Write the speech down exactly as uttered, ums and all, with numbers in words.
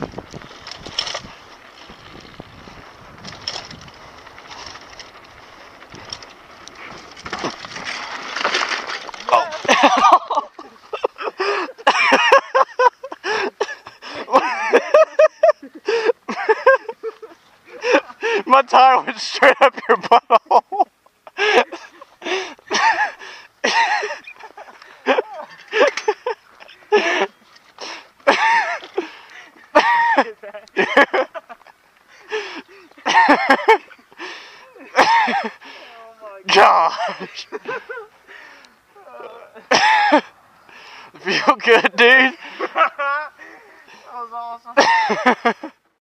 My tire went straight up your butthole. Gosh. Feel good, dude? That was awesome.